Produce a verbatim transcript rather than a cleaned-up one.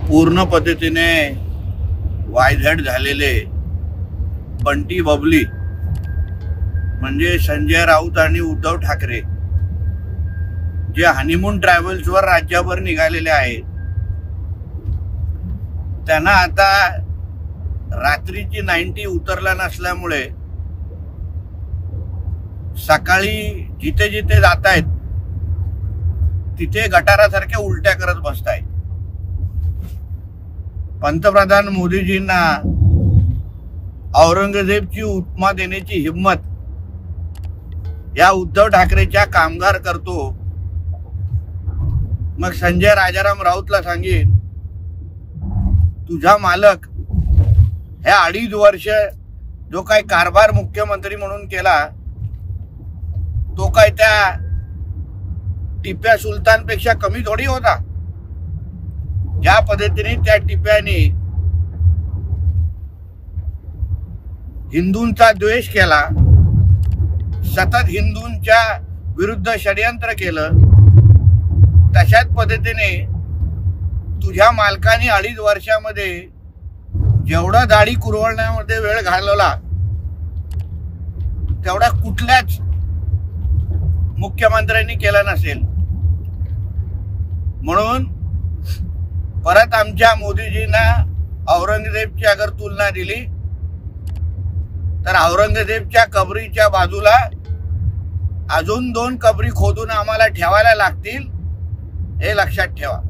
पूर्ण पद्धतीने वायझॅट झालेले बंटी बबली म्हणजे संजय राऊत आणि उद्धव ठाकरे जे हनीमून ट्रॅव्हल्सवर राज्यभर निघालेले आहेत, त्यांना आता रात्रीची नाईन्टी उतरला नसल्यामुळे सकाळी जिथे जिथे जात आहेत तिथे गटारासारख्या उलट्या करत बसतायत। पंतप्रधान मोदीजींना औरंगजेबची उपमा देण्याची हिम्मत या उद्धव ठाकरेच्या कामगार करतो। मग संजय राजाराम राऊतला सांगेन, तुझा मालक ह्या अडीच वर्ष जो काही कारभार मुख्यमंत्री म्हणून केला तो काय त्या टिप्या सुलतानपेक्षा कमी थोडी होता। ज्या पद्धतीने त्या टिप्याने हिंदूंचा द्वेष केला, सतत हिंदूंच्या विरुद्ध षडयंत्र केलं, तशाच पद्धतीने तुझ्या मालकाने अडीच वर्षामध्ये जेवढा दाढी कुरवण्यामध्ये वेळ घालवला तेवढा कुठल्याच मुख्यमंत्र्यांनी केला नसेल। म्हणून परत आमच्या मोदीजींना औरंगजेबची अगर तुलना दिली तर औरंगजेबच्या कबरीच्या बाजूला अजून दोन कबरी खोदून आम्हाला ठेवायला लागतील, हे लक्षात ठेवा।